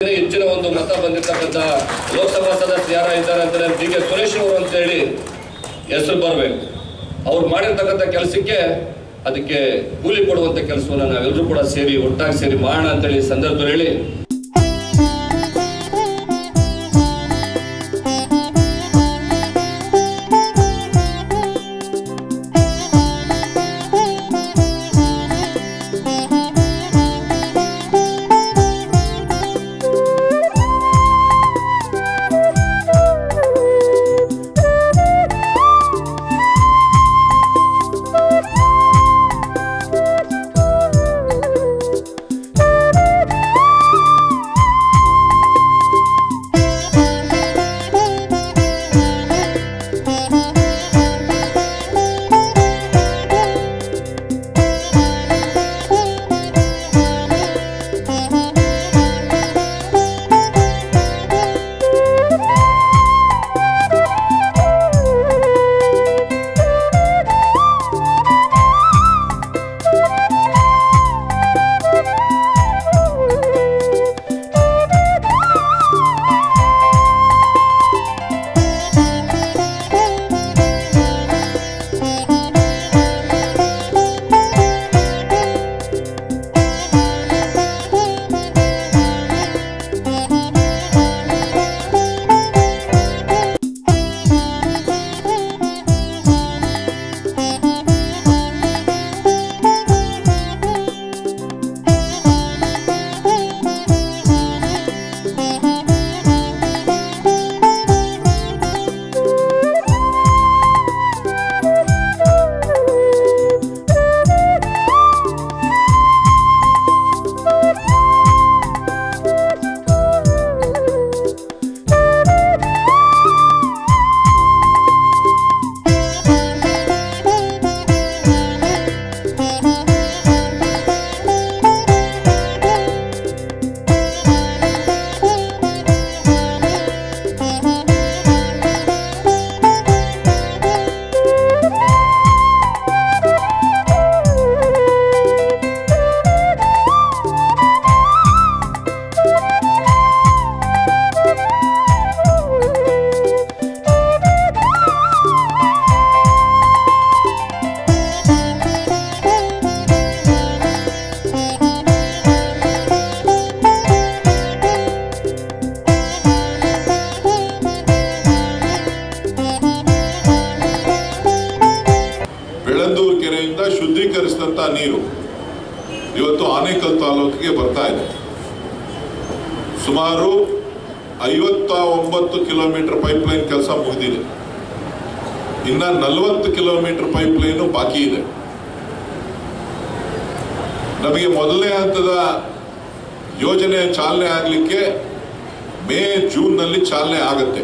ಹೆಚ್ಚಿನ ಒಂದು ಮತ ಬಂದಿರತಕ್ಕಂತ ಲೋಕಸಭಾ ಸದಸ್ಯರು ಯಾರು ಇದ್ದಾರೆ ಅಂತಂದ್ರೆ ಡಿ.ಕೆ. ಸುರೇಶ್ ಅವರು ಅಂತ ಹೇಳಿ ಹೆಸರು ಬರಬೇಕು. ಅವ್ರು ಮಾಡಿರ್ತಕ್ಕಂಥ ಕೆಲಸಕ್ಕೆ ಅದಕ್ಕೆ ಕೂಲಿ ಕೊಡುವಂತ ಕೆಲಸವನ್ನ ನಾವೆಲ್ಲರೂ ಕೂಡ ಸೇರಿ ಒಟ್ಟಾಗಿ ಸೇರಿ ಮಾಡೋಣ ಅಂತೇಳಿ ಸಂದರ್ಭದಲ್ಲಿ ಹೇಳಿ ಶುದ್ಧೀಕರಿಸಿದಂತ ನೀರು ಇವತ್ತು ಆನೇಕಲ್ ತಾಲೂಕಿಗೆ ಬರ್ತಾ ಇದೆ. ಸುಮಾರು 59 ಕಿಲೋಮೀಟರ್ ಪೈಪ್ಲೈನ್ ಕೆಲಸ ಮುಗಿದಿದೆ. ಇನ್ನ 40 ಕಿಲೋಮೀಟರ್ ಪೈಪ್ಲೈನ್ ಬಾಕಿ ಇದೆ. ನಮಗೆ ಮೊದಲನೇ ಹಂತದ ಯೋಜನೆ ಚಾಲನೆ ಆಗಲಿಕ್ಕೆ ಮೇ ಜೂನ್ ನಲ್ಲಿ ಚಾಲನೆ ಆಗುತ್ತೆ.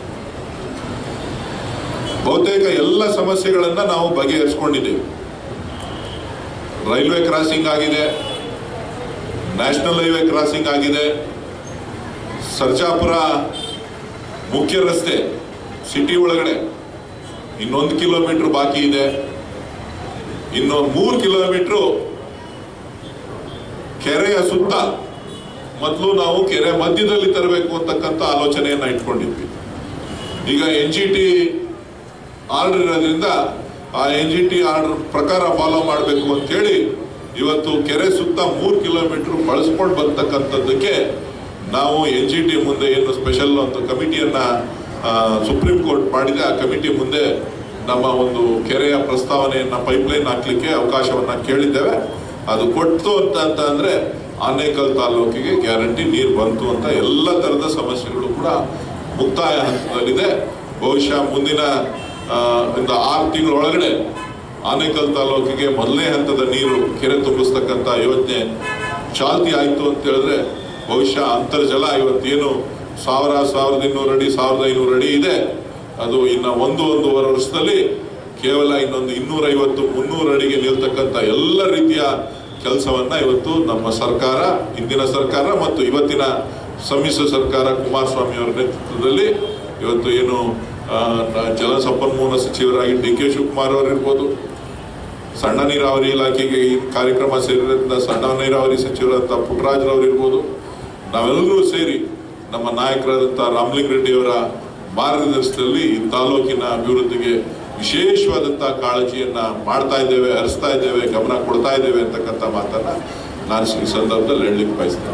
ಬಹುತೇಕ ಎಲ್ಲ ಸಮಸ್ಯೆಗಳನ್ನ ನಾವು ಬಗೆಹರಿಸಿಕೊಂಡಿದ್ದೇವೆ. ರೈಲ್ವೆ ಕ್ರಾಸಿಂಗ್ ಆಗಿದೆ, ನ್ಯಾಷನಲ್ ಹೈವೇ ಕ್ರಾಸಿಂಗ್ ಆಗಿದೆ, ಸರ್ಜಾಪುರ ಮುಖ್ಯ ರಸ್ತೆ ಸಿಟಿ ಒಳಗಡೆ 1 ಕಿಲೋಮೀಟರ್ ಬಾಕಿ ಇದೆ. ಇನ್ನು 3 ಕಿಲೋಮೀಟರ್ ಕೆರೆಯ ಸುತ್ತ ಮೊದಲು ನಾವು ಕೆರೆ ಮಧ್ಯದಲ್ಲಿ ತರಬೇಕು ಅಂತಕ್ಕಂಥ ಆಲೋಚನೆಯನ್ನ ಇಟ್ಕೊಂಡಿದ್ವಿ. ಈಗ NGT ಆರ್ಡರ್ ಇರೋದ್ರಿಂದ ಆ NGT ಆರ್ಡರ್ ಪ್ರಕಾರ ಫಾಲೋ ಮಾಡಬೇಕು ಅಂತ ಹೇಳಿ ಇವತ್ತು ಕೆರೆ ಸುತ್ತ 3 ಕಿಲೋಮೀಟರ್ ಬಳಸ್ಕೊಂಡು ಬರ್ತಕ್ಕಂಥದ್ದಕ್ಕೆ ನಾವು NGT ಮುಂದೆ ಏನು ಸ್ಪೆಷಲ್ ಒಂದು ಕಮಿಟಿಯನ್ನ ಸುಪ್ರೀಂ ಕೋರ್ಟ್ ಮಾಡಿದೆ. ಆ ಕಮಿಟಿ ಮುಂದೆ ನಮ್ಮ ಒಂದು ಕೆರೆಯ ಪ್ರಸ್ತಾವನೆಯನ್ನ ಪೈಪ್ಲೈನ್ ಹಾಕ್ಲಿಕ್ಕೆ ಅವಕಾಶವನ್ನ ಕೇಳಿದ್ದೇವೆ. ಅದು ಕೊಟ್ಟು ಅಂತ ಅಂದ್ರೆ ಆನೇಕಲ್ ತಾಲೂಕಿಗೆ ಗ್ಯಾರಂಟಿ ನೀರು ಬಂತು ಅಂತ ಎಲ್ಲ ತರದ ಸಮಸ್ಯೆಗಳು ಕೂಡ ಮುಕ್ತಾಯ ಹಂತದಲ್ಲಿದೆ. ಬಹುಶಃ ಮುಂದಿನ 6 ತಿಂಗಳ ಒಳಗಡೆ ಆನೇಕಲ್ ತಾಲೂಕಿಗೆ ಮೊದಲನೇ ಹಂತದ ನೀರು ಕೆರೆ ತುಂಬಿಸ್ತಕ್ಕಂಥ ಯೋಜನೆ ಚಾಲ್ತಿ ಆಯ್ತು ಅಂತ ಹೇಳಿದ್ರೆ ಬಹುಶಃ ಅಂತರ್ಜಲ ಇವತ್ತೇನು 1200 ಅಡಿ 1500 ಅಡಿ ಇದೆ, ಅದು ಇನ್ನ 1-1.5 ವರ್ಷದಲ್ಲಿ ಕೇವಲ ಇನ್ನೊಂದು 250-300 ಅಡಿಗೆ ನಿಲ್ತಕ್ಕಂಥ ಎಲ್ಲ ರೀತಿಯ ಕೆಲಸವನ್ನ ಇವತ್ತು ನಮ್ಮ ಸರ್ಕಾರ, ಹಿಂದಿನ ಸರ್ಕಾರ ಮತ್ತು ಇವತ್ತಿನ ಸಮ್ಮಿಶ್ರ ಸರ್ಕಾರ ಕುಮಾರಸ್ವಾಮಿ ಅವರ ನೇತೃತ್ವದಲ್ಲಿ ಇವತ್ತು ಏನು ಜಲಸಂಪನ್ಮೂಲ ಸಚಿವರಾಗಿ ಡಿ ಕೆ ಶಿವಕುಮಾರ್ ಅವರು ಇರ್ಬೋದು, ಸಣ್ಣ ನೀರಾವರಿ ಇಲಾಖೆಗೆ ಈ ಕಾರ್ಯಕ್ರಮ ಸೇರಿದ ಸಣ್ಣ ನೀರಾವರಿ ಸಚಿವರಾದ ಪುಟ್ಟರಾಜರವರು ಇರ್ಬೋದು, ನಾವೆಲ್ಲರೂ ಸೇರಿ ನಮ್ಮ ನಾಯಕರಾದಂಥ ರಾಮಲಿಂಗ ರೆಡ್ಡಿಯವರ ಮಾರ್ಗದರ್ಶನದಲ್ಲಿ ಈ ತಾಲೂಕಿನ ಅಭಿವೃದ್ಧಿಗೆ ವಿಶೇಷವಾದಂಥ ಕಾಳಜಿಯನ್ನು ಮಾಡ್ತಾ ಇದ್ದೇವೆ, ಹರಿಸ್ತಾ ಇದ್ದೇವೆ, ಗಮನ ಕೊಡ್ತಾ ಇದ್ದೇವೆ ಅಂತಕ್ಕಂಥ ಮಾತನ್ನು ನಾನು ಈ ಸಂದರ್ಭದಲ್ಲಿ ಹೇಳಲಿಕ್ಕೆ ಬಯಸ್ತೇನೆ.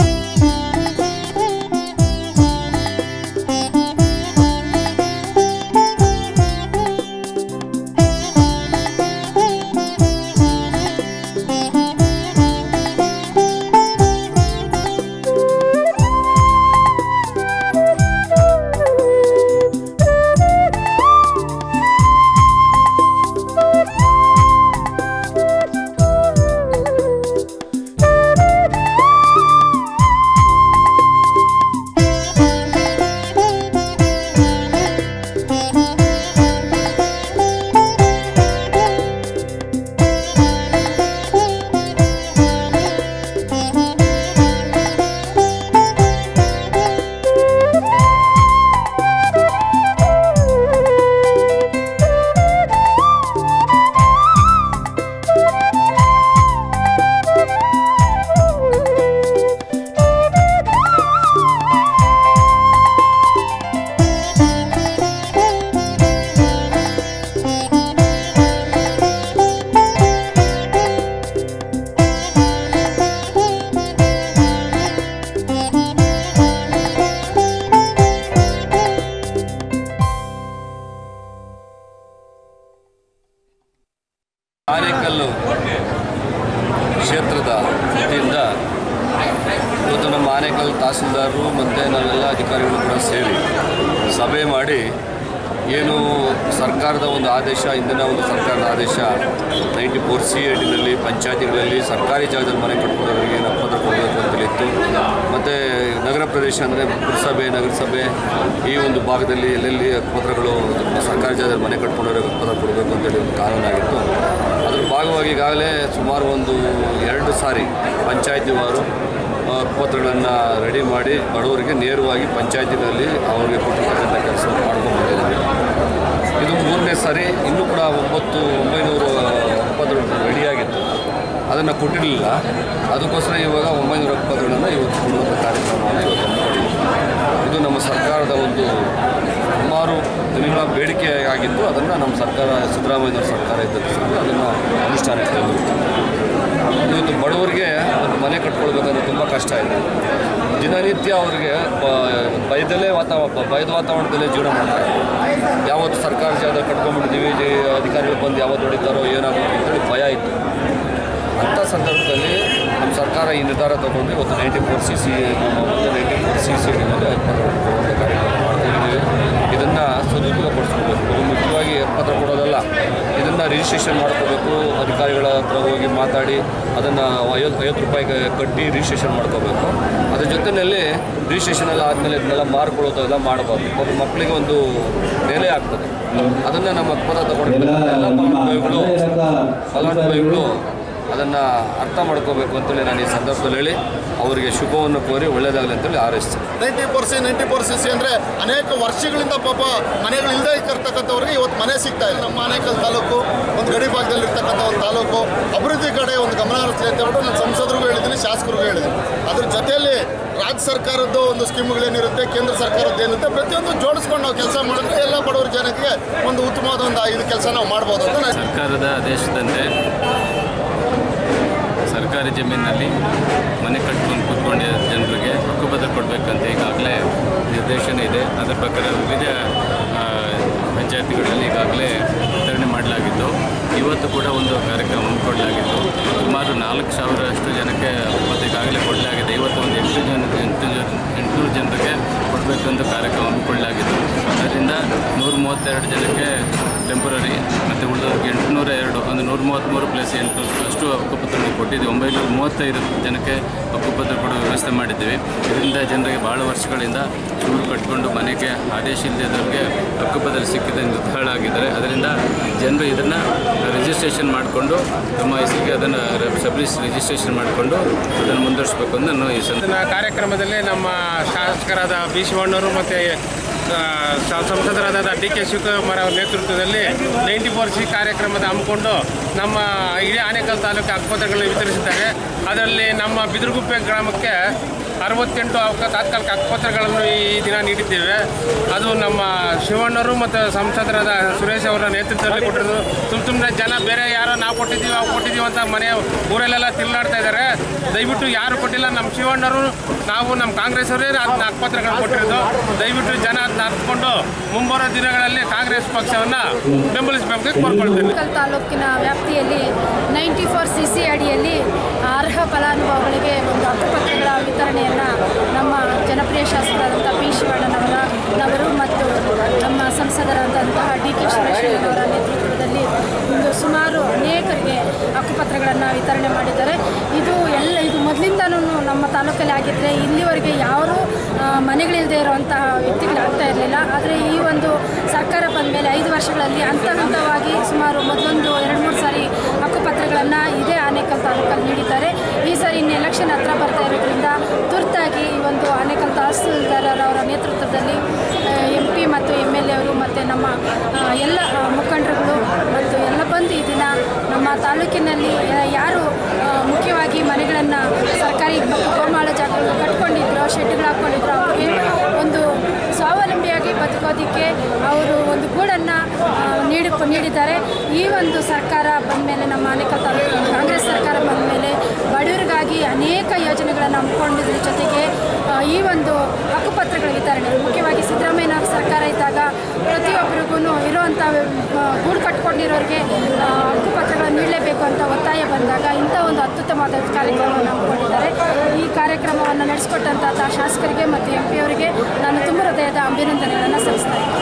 ಆನೇಕಲ್ಲು ಕ್ಷೇತ್ರದ ವತಿಯಿಂದ ಇವತ್ತು ನಮ್ಮ ಆನೇಕಲ್ ತಹಸೀಲ್ದಾರರು ಮತ್ತು ನಾವೆಲ್ಲ ಅಧಿಕಾರಿಗಳು ಕೂಡ ಸೇರಿ ಸಭೆ ಮಾಡಿ ಏನು ಸರ್ಕಾರದ ಒಂದು ಆದೇಶ, ಇಂದಿನ ಒಂದು ಸರ್ಕಾರದ ಆದೇಶ 94C ಅಡಿಯಲ್ಲಿ ಪಂಚಾಯತಿಗಳಲ್ಲಿ ಸರ್ಕಾರಿ ಜಾಗದಲ್ಲಿ ಮನೆ ಕಟ್ಕೊಳ್ಳೋರಿಗೆ ಪತ್ರ ಕೊಡಬೇಕು ಅಂತೇಳಿತ್ತು. ಮತ್ತು ನಗರ ಪ್ರದೇಶ ಅಂದರೆ ಪುರಸಭೆ, ನಗರಸಭೆ ಈ ಒಂದು ಭಾಗದಲ್ಲಿ ಎಲ್ಲೆಲ್ಲಿ ಪತ್ರಗಳು ಸರ್ಕಾರಿ ಜಾಗದಲ್ಲಿ ಮನೆ ಕಟ್ಕೊಳ್ಳೋರಿಗೆ ಪತ್ರ ಕೊಡಬೇಕು ಅಂತೇಳಿ ಒಂದು ಕಾನೂನಾಗಿತ್ತು. ಅದರ ಭಾಗವಾಗಿ ಈಗಾಗಲೇ ಸುಮಾರು ಒಂದು 2 ಸಾರಿ ಪಂಚಾಯತಿವಾರು ಪತ್ರಗಳನ್ನು ರೆಡಿ ಮಾಡಿ ಬಡವರಿಗೆ ನೇರವಾಗಿ ಪಂಚಾಯತಿನಲ್ಲಿ ಅವರಿಗೆ ಕೊಟ್ಟಿರ್ತಕ್ಕಂಥ ಕೆಲಸ ಮಾಡ್ಕೊಂಡು ಬಂದಿದ್ದೀವಿ. ಇದು 3ನೇ ಸಾರಿ. ಇನ್ನೂ ಕೂಡ 900 ಪತ್ರಗಳು ರೆಡಿಯಾಗಿತ್ತು, ಅದನ್ನು ಕೊಟ್ಟಿರಲಿಲ್ಲ. ಅದಕ್ಕೋಸ್ಕರ ಇವಾಗ 900 ಪತ್ರಗಳನ್ನು ಇವತ್ತು ಕೊಡುವಂಥ ಕಾರ್ಯಕ್ರಮವನ್ನು ಇವತ್ತು ಹಮ್ಮಿಕೊಂಡಿದ್ದೀವಿ. ಇದು ನಮ್ಮ ಸರ್ಕಾರದ ಒಂದು ಸುಮಾರು ದಿನಗಳ ಬೇಡಿಕೆ ಆಗಿದ್ದು, ಅದನ್ನು ನಮ್ಮ ಸರ್ಕಾರ ಸಿದ್ದರಾಮಯ್ಯ ಸರ್ಕಾರ ಇದ್ದ ಅದನ್ನು ಅನುಷ್ಠಾನಕ್ಕೆ ತಂದಿತ್ತು. ಇವತ್ತು ಬಡವರಿಗೆ ಒಂದು ಮನೆ ಕಟ್ಕೊಳ್ಬೇಕಂದ್ರೆ ತುಂಬ ಕಷ್ಟ ಇದೆ. ದಿನನಿತ್ಯ ಅವರಿಗೆ ಭಯದ ವಾತಾವರಣದಲ್ಲೇ ಜೀವನ ಮಾಡ್ತಾರೆ. ಯಾವತ್ತು ಸರ್ಕಾರ ಜಾಗದಲ್ಲಿ ಕಟ್ಕೊಂಡ್ಬಿಟ್ಟಿದ್ದೀವಿ, ಅಧಿಕಾರಿಗಳು ಬಂದು ಯಾವತ್ತು ಹೊಡಿತಾರೋ ಏನಾಗುತ್ತೆ ಅಂತೇಳಿ ಭಯ ಇತ್ತು. ಅಂಥ ಸಂದರ್ಭದಲ್ಲಿ ನಮ್ಮ ಸರ್ಕಾರ ಈ ನಿರ್ಧಾರ ತಗೊಂಡು ಇವತ್ತು 94CC ಕಾರ್ಯಕ್ರಮ ಮಾಡ್ಕೊಂಡಿದ್ದೀವಿ. ಇದನ್ನು ಸದುಪಯೋಗಪಡಿಸ್ಕೋಬೇಕು. ಮುಖ್ಯವಾಗಿ ಪತ್ರ ಕೊಡೋದಲ್ಲ, ಇದನ್ನು ರಿಜಿಸ್ಟ್ರೇಷನ್ ಮಾಡ್ಕೋಬೇಕು. ಅಧಿಕಾರಿಗಳ ಹತ್ರ ಹೋಗಿ ಮಾತಾಡಿ ಅದನ್ನು 50 ರೂಪಾಯಿ ಕಟ್ಟಿ ರಿಜಿಸ್ಟ್ರೇಷನ್ ಮಾಡ್ಕೋಬೇಕು. ಅದ್ರ ಜೊತೆಯಲ್ಲಿ ರಿಜಿಸ್ಟ್ರೇಷನ್ ಎಲ್ಲ ಆದಮೇಲೆ ಇದನ್ನೆಲ್ಲ ಮಾರ್ಕೊಳ್ಳೋದೆಲ್ಲ ಮಾಡಬಾರ್ದು. ಒಬ್ಬ ಮಕ್ಕಳಿಗೆ ಒಂದು ನೆಲೆ ಆಗ್ತದೆ. ಅದನ್ನು ನಮ್ಮ ಪತ್ರ ತಗೊಂಡು ಎಲ್ಲ ಫಲಾನುಭವಿಗಳು ಅದನ್ನು ಅರ್ಥ ಮಾಡ್ಕೋಬೇಕು ಅಂತೇಳಿ ನಾನು ಈ ಸಂದರ್ಭದಲ್ಲಿ ಹೇಳಿ ಅವರಿಗೆ ಶುಭವನ್ನು ಕೋರಿ ಒಳ್ಳೆಯದಾಗಲಿ ಅಂತೇಳಿ ಹಾರೈಸ್ತೀನಿ. 94CC ಅಂದರೆ ಅನೇಕ ವರ್ಷಗಳಿಂದ ಪಾಪ ಮನೆಗಳು ಇಲ್ಲದೆ ಇರ್ತಕ್ಕಂಥವ್ರಿಗೆ ಇವತ್ತು ಮನೆ ಸಿಗ್ತಾ ಇದೆ. ನಮ್ಮ ಆನೇಕಲ್ ತಾಲೂಕು ಒಂದು ಗಡಿ ಭಾಗದಲ್ಲಿ ಇರ್ತಕ್ಕಂಥ ಒಂದು ತಾಲೂಕು ಅಭಿವೃದ್ಧಿ ಕಡೆ ಒಂದು ಗಮನ ಹರಿಸಲಿ ಅಂತ ಹೇಳ್ಬಿಟ್ಟು ನಾನು ಸಂಸದರಿಗೂ ಹೇಳಿದ್ದೀನಿ, ಶಾಸಕರಿಗೂ ಹೇಳಿದ್ದೀನಿ. ಅದ್ರ ಜೊತೆಯಲ್ಲಿ ರಾಜ್ಯ ಸರ್ಕಾರದ್ದು ಒಂದು ಸ್ಕೀಮ್ಗಳೇನಿರುತ್ತೆ, ಕೇಂದ್ರ ಸರ್ಕಾರದ್ದು ಏನಿರುತ್ತೆ, ಪ್ರತಿಯೊಂದು ಜೋಡಿಸ್ಕೊಂಡು ನಾವು ಕೆಲಸ ಮಾಡಿದ್ರೆ ಎಲ್ಲ ಬಡವರ ಜನಕ್ಕೆ ಒಂದು ಉತ್ತಮವಾದ ಒಂದು ಇದು ಕೆಲಸ ನಾವು ಮಾಡ್ಬೋದು ಅಂತ. ಸರ್ಕಾರದ ಆದೇಶದಂತೆ ಸರ್ಕಾರಿ ಜಮೀನಿನಲ್ಲಿ ಮನೆ ಕಟ್ಕೊಂಡು ಕೂತ್ಕೊಂಡಿದ್ದ ಜನರಿಗೆ ಹಕ್ಕುಪತ್ರ ಕೊಡಬೇಕಂತ ಈಗಾಗಲೇ ನಿರ್ದೇಶನ ಇದೆ. ಅದರ ಪ್ರಕಾರ ವಿವಿಧ ಪಂಚಾಯತಿಗಳಲ್ಲಿ ಈಗಾಗಲೇ ವಿತರಣೆ ಮಾಡಲಾಗಿತ್ತು. ಇವತ್ತು ಕೂಡ ಒಂದು ಕಾರ್ಯಕ್ರಮ ಹಮ್ಮಿಕೊಳ್ಳಲಾಗಿತ್ತು. ಸುಮಾರು 4,000 ಜನಕ್ಕೆ ಹಕ್ಕುಪತ್ರ ಈಗಾಗಲೇ ಕೊಡಲಾಗಿದೆ. ಇವತ್ತು ಒಂದು 800 ಜನರಿಗೆ ಕೊಡಬೇಕಂತ ಕಾರ್ಯಕ್ರಮ ಹಮ್ಮಿಕೊಳ್ಳಲಾಗಿತ್ತು. ಅದರಿಂದ 132 ಜನಕ್ಕೆ ಟೆಂಪರರಿ ಮತ್ತು ಉಳಿದವ್ರಿಗೆ 802 ಅಂದರೆ 133 + 8 ಅಷ್ಟು ಹಕ್ಕುಪತ್ರಗಳು ಕೊಟ್ಟಿದ್ದೀವಿ. 935 ಜನಕ್ಕೆ ಹಕ್ಕುಪತ್ರ ಕೊಡೋ ವ್ಯವಸ್ಥೆ ಮಾಡಿದ್ದೀವಿ. ಇದರಿಂದ ಜನರಿಗೆ ಭಾಳ ವರ್ಷಗಳಿಂದ ಶೂರು ಕಟ್ಕೊಂಡು ಮನೆಗೆ ಆದೇಶ ಇಲ್ಲದವ್ರಿಗೆ ಹಕ್ಕುಪತ್ರ ಸಿಕ್ಕಿದ ನಿರ್ಧಾರಗಳಾಗಿದ್ದಾರೆ. ಅದರಿಂದ ಜನರು ಇದನ್ನು ರಿಜಿಸ್ಟ್ರೇಷನ್ ಮಾಡಿಕೊಂಡು ತಮ್ಮ ಹೆಸರಿಗೆ ಅದನ್ನು ರಿಜಿಸ್ಟ್ರೇಷನ್ ಮಾಡಿಕೊಂಡು ಅದನ್ನು ಮುಂದುವರಿಸಬೇಕು ಅಂತ ನಾನು ಈ ಕಾರ್ಯಕ್ರಮದಲ್ಲಿ ನಮ್ಮ ಶಾಸಕರಾದ ಬಿ ಶಿವಣ್ಣವರು ಮತ್ತು ಸಂಸದರಾದ DK ಶಿವಕುಮಾರ್ ಅವರ ನೇತೃತ್ವದಲ್ಲಿ 94C ಕಾರ್ಯಕ್ರಮದ ಹಮ್ಮಿಕೊಂಡು ನಮ್ಮ ಇಡೀ ಆನೇಕಲ್ ತಾಲೂಕು ಹಕ್ಕುಪತ್ರಗಳನ್ನು ವಿತರಿಸಿದ್ದಾರೆ. ಅದರಲ್ಲಿ ನಮ್ಮ ಬಿದಿರುಗುಪ್ಪೆ ಗ್ರಾಮಕ್ಕೆ 68 ತಾತ್ಕಾಲಿಕ ಹಕ್ಕುಪತ್ರಗಳನ್ನು ಈ ದಿನ ನೀಡಿದ್ದೇವೆ. ಅದು ನಮ್ಮ ಶಿವಣ್ಣರು ಮತ್ತು ಸಂಸದರಾದ ಸುರೇಶ್ ಅವರ ನೇತೃತ್ವದಲ್ಲಿ ಕೊಟ್ಟಿರೋದು. ಸುಮ್ಮನೆ ಜನ ಬೇರೆ ಯಾರೋ ನಾವು ಕೊಟ್ಟಿದ್ದೀವಿ ಅಂತ ಮನೆ ಊರಲ್ಲೆಲ್ಲ ತಿರುಗಾಡ್ತಾ ಇದ್ದಾರೆ. ದಯವಿಟ್ಟು ಯಾರು ಕೊಟ್ಟಿಲ್ಲ, ನಮ್ಮ ಶಿವಣ್ಣರು ನಾವು ನಮ್ಮ ಕಾಂಗ್ರೆಸ್ ಅವರೇ ಅದನ್ನ ಹಕ್ಕುಪತ್ರಗಳನ್ನು ಕೊಟ್ಟಿರೋದು. ದಯವಿಟ್ಟು ಜನ ಅದನ್ನ ಅರ್ಥಕೊಂಡು ಮುಂಬರುವ ದಿನಗಳಲ್ಲಿ ಕಾಂಗ್ರೆಸ್ ಪಕ್ಷವನ್ನು ಬೆಂಬಲಿಸಬೇಕು ಕೋರ್ಕೊಳ್ತೇನೆ. ತಾಲೂಕಿನ ವ್ಯಾಪ್ತಿಯಲ್ಲಿ 94CC ಅಡಿಯಲ್ಲಿ ಅರ್ಹ ಫಲಾನುಭವಿಗಳಿಗೆ ಒಂದು ಹಕ್ಕುಪತ್ರಗಳ ವಿತರಣೆಯನ್ನು ನಮ್ಮ ಜನಪ್ರಿಯ ಶಾಸಕರಾದಂಥ ಪಿ ಶಿವಣ್ಣನವರು ಮತ್ತು ನಮ್ಮ ಸಂಸದರಾದಂತಹ DK ಸುರೇಶ್ ಅವರ ನೇತೃತ್ವದಲ್ಲಿ ಒಂದು ಸುಮಾರು ಅನೇಕರಿಗೆ ಹಕ್ಕುಪತ್ರಗಳನ್ನು ವಿತರಣೆ ಮಾಡಿದ್ದಾರೆ. ಇದು ಮೊದಲಿಂದನೂ ನಮ್ಮ ತಾಲೂಕಲ್ಲಿ ಆಗಿದ್ದರೆ ಇಲ್ಲಿವರೆಗೆ ಯಾರೂ ಮನೆಗಳಿಲ್ಲದೆ ಇರುವಂತಹ ವ್ಯಕ್ತಿಗಳಾಗ್ತಾ ಇರಲಿಲ್ಲ. ಆದರೆ ಈ ಒಂದು ಸರ್ಕಾರ ಬಂದ ಮೇಲೆ 5 ವರ್ಷಗಳಲ್ಲಿ ಹಂತವಾಗಿ ಸುಮಾರು ಮೊದಲೊಂದು 2-3 ಸಾರಿ ಹಕ್ಕುಪತ್ರಗಳನ್ನು ಇದೇ ಆನೇಕಲ್ ತಾಲೂಕಲ್ಲಿ ನೀಡಿದ್ದಾರೆ. ಈ ಸಾರಿ ಇನ್ನು ಎಲೆಕ್ಷನ್ ಹತ್ರ ಬರ್ತಾ ಇರೋದ್ರಿಂದ ತುರ್ತಾಗಿ ಈ ಒಂದು ಆನೇಕಲ್ ತಹಸೀಲ್ದಾರರವರ ನೇತೃತ್ವದಲ್ಲಿ MP ಮತ್ತು MLA ಅವರು ಮತ್ತು ನಮ್ಮ ಎಲ್ಲ ಮುಖಂಡರುಗಳು ಮತ್ತು ಎಲ್ಲ ಬಂದು ಈ ದಿನ ನಮ್ಮ ತಾಲೂಕಿನಲ್ಲಿ ಯಾರು ಮುಖ್ಯವಾಗಿ ಮನೆಗಳನ್ನು ಸರ್ಕಾರಿ ಗೋಮಾಳ ಜಾಗಗಳು ಕಟ್ಕೊಂಡಿದ್ರು, ಶೆಡ್ಗಳು ಹಾಕ್ಕೊಂಡಿದ್ರು, ಅವ್ರಿಗೆ ಒಂದು ಸ್ವಾವಲಂಬಿಯಾಗಿ ಬದುಕೋದಕ್ಕೆ ಅವರು ಒಂದು ಗೂಡನ್ನು ನೀಡಿದ್ದಾರೆ. ಈ ಒಂದು ಸರ್ಕಾರ ಬಂದ ಮೇಲೆ ನಮ್ಮ ಆನೇಕಲ್ ತಾಲೂಕು ಕಾಂಗ್ರೆಸ್ ಸರ್ಕಾರ ಬಂದ ಮೇಲೆ ಬಡವರಿಗಾಗಿ ಅನೇಕ ಯೋಜನೆಗಳನ್ನು ಹಮ್ಮಿಕೊಂಡಿದ್ರ ಜೊತೆಗೆ ಈ ಒಂದು ಹಕ್ಕುಪತ್ರಗಳ ವಿತರಣೆ ಮುಖ್ಯವಾಗಿ ಸಿದ್ದರಾಮಯ್ಯನವರ ಸರ್ಕಾರ ಇದ್ದಾಗ ಪ್ರತಿಯೊಬ್ಬರಿಗೂ ಇರುವಂಥ ಗೂಡು ಕಟ್ಕೊಂಡಿರೋರಿಗೆ ಹಕ್ಕುಪತ್ರಗಳನ್ನು ನೀಡಲೇಬೇಕು ಅಂತ ಒತ್ತಾಯ ಬಂದಾಗ ಇಂಥ ಒಂದು ಅತ್ಯುತ್ತಮವಾದ ಕಾರ್ಯಕ್ರಮವನ್ನು ಹಮ್ಮಿಕೊಂಡಿದ್ದಾರೆ. ಈ ಕಾರ್ಯಕ್ರಮವನ್ನು ನಡೆಸಿಕೊಟ್ಟಂಥ ಶಾಸಕರಿಗೆ ಮತ್ತು MP ಅವರಿಗೆ ನಾನು ತುಂಬ ಹೃದಯದ ಅಭಿನಂದನೆಗಳನ್ನು ಸಲ್ಲಿಸ್ತಾ ಇದ್ದೀನಿ.